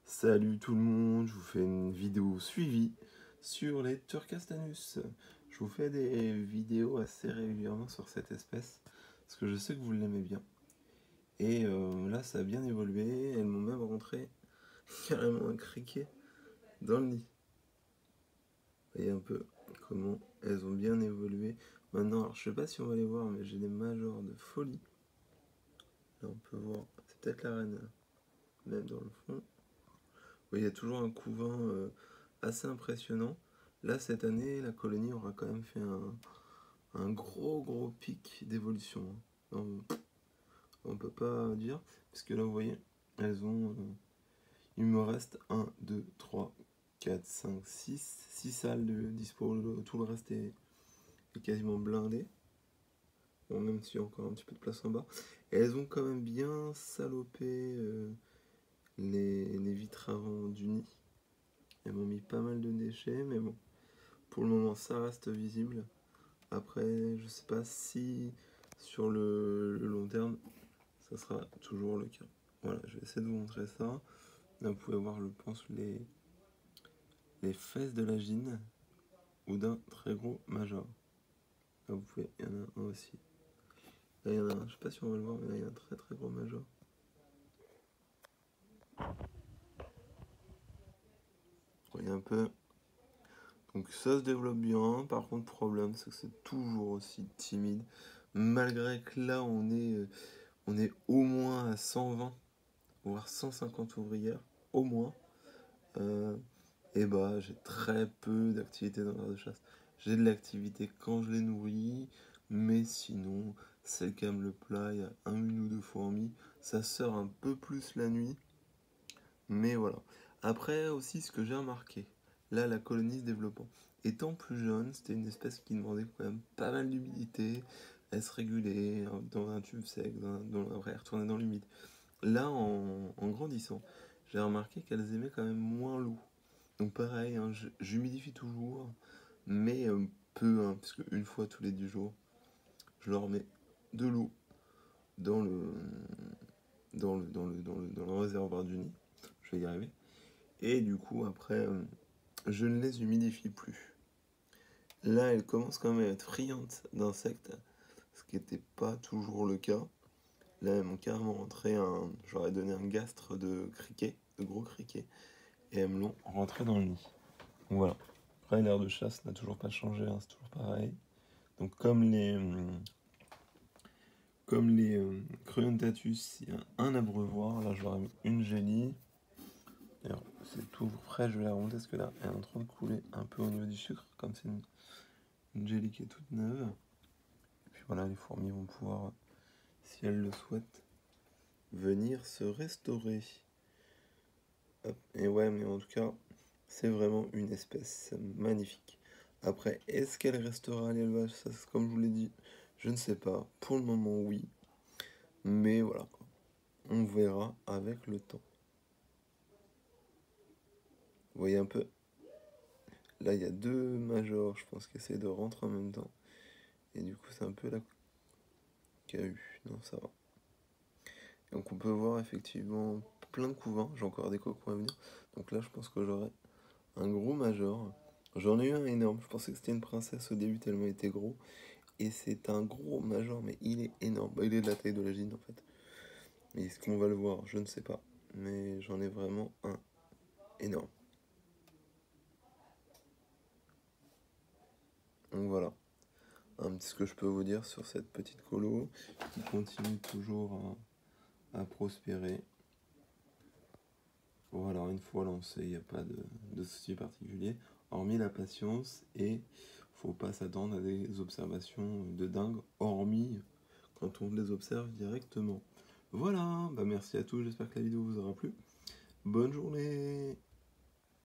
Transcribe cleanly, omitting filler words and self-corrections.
Salut tout le monde, je vous fais une vidéo suivie sur les Turcastanus. Je vous fais des vidéos assez régulièrement sur cette espèce, parce que je sais que vous l'aimez bien. Et là ça a bien évolué, elles m'ont même rentré carrément un criquet dans le nid. Vous voyez un peu comment elles ont bien évolué. Maintenant, alors, je sais pas si on va les voir, mais j'ai des majors de folie. Là on peut voir, c'est peut-être la reine, même dans le fond. Oui, il y a toujours un couvain assez impressionnant. Là, cette année, la colonie aura quand même fait un gros pic d'évolution. On peut pas dire, parce que là, vous voyez, elles ont... il me reste 1, 2, 3, 4, 5, 6 salles de dispo. Tout le reste est quasiment blindé. Bon, même s'il y a encore un petit peu de place en bas. Et elles ont quand même bien salopé les vitres avant du nid. Elles m'ont mis pas mal de déchets, mais bon, pour le moment ça reste visible. Après, je sais pas si sur le long terme, ça sera toujours le cas. Voilà, je vais essayer de vous montrer ça. Là, vous pouvez voir, je pense, les fesses de la gine ou d'un très gros major. Là, vous pouvez, il y en a un aussi. Là, il y en a un, je sais pas si on va le voir, mais là, il y a un très gros major. Vous voyez un peu. Donc ça se développe bien, par contre problème c'est que c'est toujours aussi timide, malgré que là on est au moins à 120, voire 150 ouvrières, au moins, et bah j'ai très peu d'activité dans l'aire de chasse. J'ai de l'activité quand je les nourris, mais sinon, celle qui aime le plat, il y a une ou deux fourmis, ça sort un peu plus la nuit, mais voilà. Après aussi ce que j'ai remarqué, là la colonie se développant. Étant plus jeune, c'était une espèce qui demandait quand même pas mal d'humidité, elle se régulait dans un tube sec, après elle retournait dans l'humide. Là, en grandissant, j'ai remarqué qu'elles aimaient quand même moins l'eau. Donc pareil, hein, j'humidifie toujours, mais peu, hein, parce qu'une fois tous les 10 jours, je leur mets de l'eau dans le réservoir du nid. Je vais y arriver. Et du coup, après, je ne les humidifie plus. Là, elles commencent quand même à être friandes d'insectes, ce qui n'était pas toujours le cas. Là, elles m'ont carrément rentré j'aurais donné un gastre de criquet, de gros criquets, et elles me l'ont rentré dans le nid. Donc voilà. Après, l'aire de chasse n'a toujours pas changé, hein, c'est toujours pareil. Donc comme les Cryontatus, il y a un abreuvoir. Là, je leur ai mis une génie. D'ailleurs, c'est tout frais, je vais la remonter parce que là, elle est en train de couler un peu au niveau du sucre, comme c'est une gélie qui est toute neuve. Et puis voilà, les fourmis vont pouvoir, si elles le souhaitent, venir se restaurer. Hop. Et ouais, mais en tout cas, c'est vraiment une espèce magnifique. Après, est-ce qu'elle restera à l'élevage? Ça, comme je vous l'ai dit, je ne sais pas. Pour le moment, oui. Mais voilà, quoi. On verra avec le temps. Vous voyez un peu? Là, il y a deux majors, je pense, qui essaient de rentrer en même temps. Et du coup, c'est un peu la KU. Non, ça va. Donc, on peut voir effectivement plein de couvains. J'ai encore des cocons à venir. Donc là, je pense que j'aurai un gros major. J'en ai eu un énorme. Je pensais que c'était une princesse au début, tellement il était gros. Et c'est un gros major, mais il est énorme. Bah, il est de la taille de la gine en fait. Mais est-ce qu'on va le voir? Je ne sais pas. Mais j'en ai vraiment un énorme. Donc voilà. Ce que je peux vous dire sur cette petite colo qui continue toujours à prospérer. Voilà, une fois lancé, il n'y a pas de souci particulier. Hormis la patience, et faut pas s'attendre à des observations de dingue, hormis quand on les observe directement. Voilà, bah merci à tous, j'espère que la vidéo vous aura plu. Bonne journée!